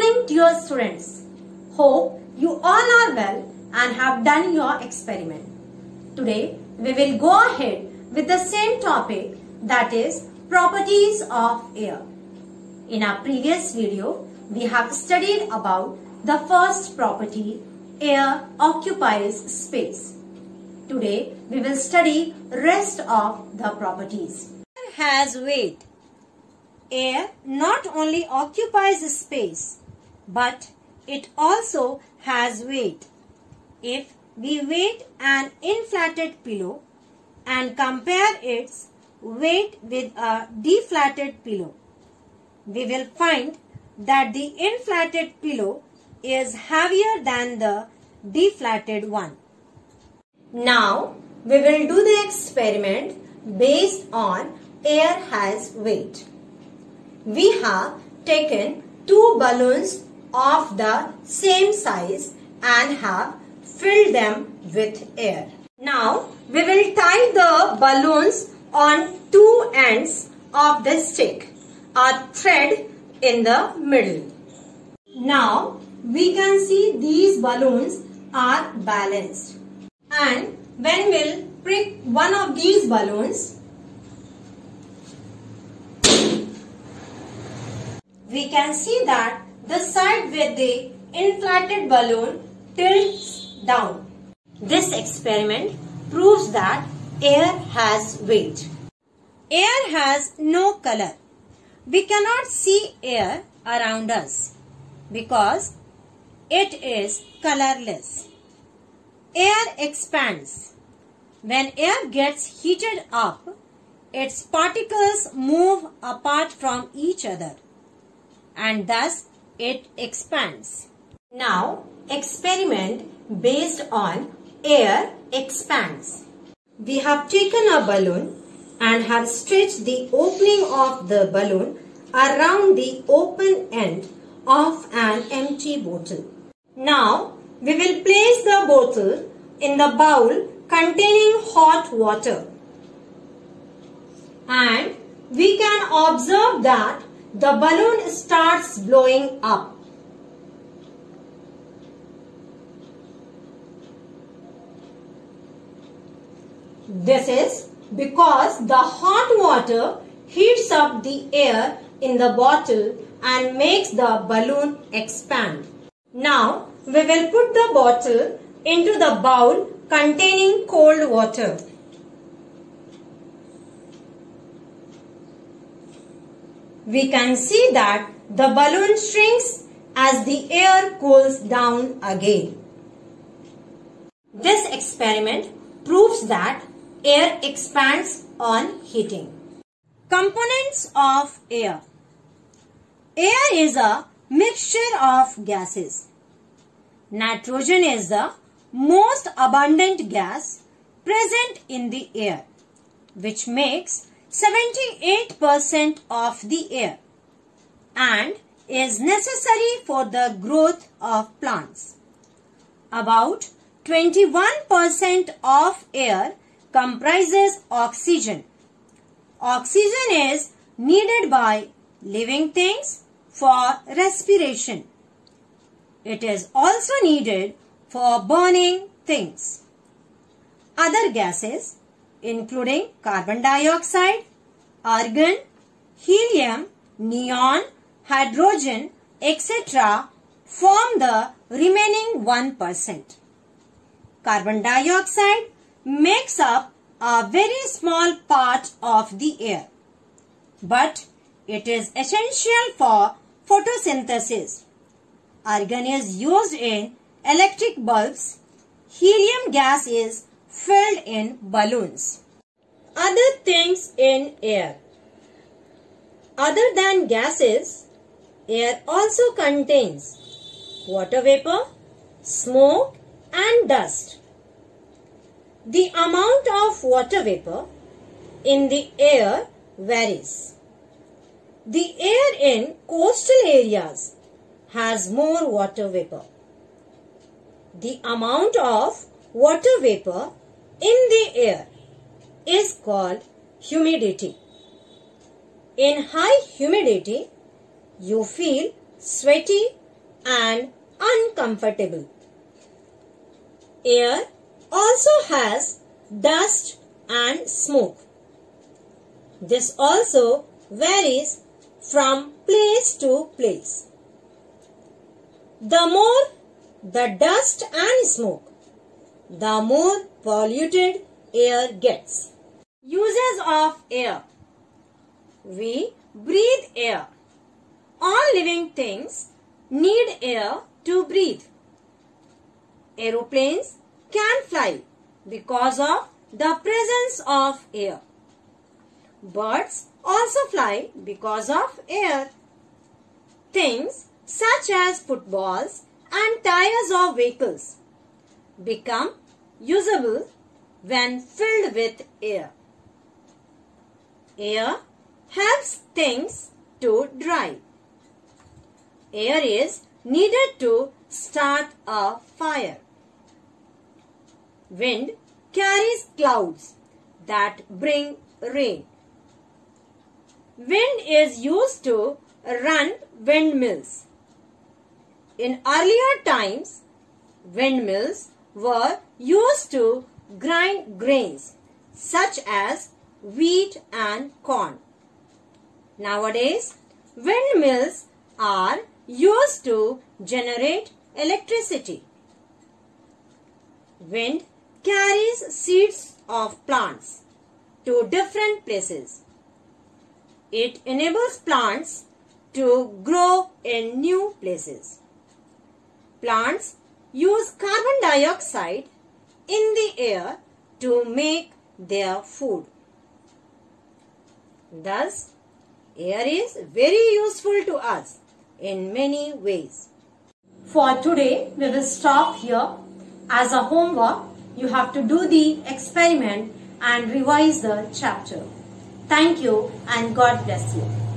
morning, dear students. Hope you all are well and have done your experiment. Today, we will go ahead with the same topic, that is properties of air. In our previous video, we have studied about the first property, air occupies space. Today, we will study rest of the properties. Air has weight. Air not only occupies space, but it also has weight. If we weight an inflated pillow and compare its weight with a deflated pillow, we will find that the inflated pillow is heavier than the deflated one. Now, we will do the experiment based on air has weight. We have taken two balloons of the same size and have filled them with air. Now, we will tie the balloons on two ends of the stick, a thread in the middle. Now, we can see these balloons are balanced. And when we'll prick one of these balloons, we can see that the side with the inflated balloon tilts down. This experiment proves that air has weight. Air has no color. We cannot see air around us because it is colorless. Air expands. When air gets heated up, its particles move apart from each other, and thus it expands. Now, experiment based on air expands. We have taken a balloon and have stretched the opening of the balloon around the open end of an empty bottle. Now, we will place the bottle in the bowl containing hot water, and we can observe that the balloon starts blowing up. This is because the hot water heats up the air in the bottle and makes the balloon expand. Now, we will put the bottle into the bowl containing cold water. We can see that the balloon shrinks as the air cools down again. This experiment proves that air expands on heating. Components of air. Air is a mixture of gases. Nitrogen is the most abundant gas present in the air, which makes 78% of the air and is necessary for the growth of plants. About 21% of air comprises oxygen. Oxygen is needed by living things for respiration. It is also needed for burning things. Other gases, including carbon dioxide, argon, helium, neon, hydrogen, etc., form the remaining 1%. Carbon dioxide makes up a very small part of the air, but it is essential for photosynthesis. Argon is used in electric bulbs. Helium gas is filled in balloons. Other things in air. Other than gases, air also contains water vapor, smoke and dust. The amount of water vapor in the air varies. The air in coastal areas has more water vapor. The amount of water vapor in the air is called humidity. In high humidity, you feel sweaty and uncomfortable. Air also has dust and smoke. This also varies from place to place. The more the dust and smoke, the more polluted air gets. Uses of air. We breathe air. All living things need air to breathe. Aeroplanes can fly because of the presence of air. Birds also fly because of air. Things such as footballs and tires of vehicles become usable when filled with air. Air helps things to dry. Air is needed to start a fire. Wind carries clouds that bring rain. Wind is used to run windmills. In earlier times, windmills were used to grind grains such as wheat and corn. Nowadays, windmills are used to generate electricity. Wind carries seeds of plants to different places. It enables plants to grow in new places. Plants use carbon dioxide in the air to make their food. Thus, air is very useful to us in many ways. For today, we will stop here. As a homework, you have to do the experiment and revise the chapter. Thank you and God bless you.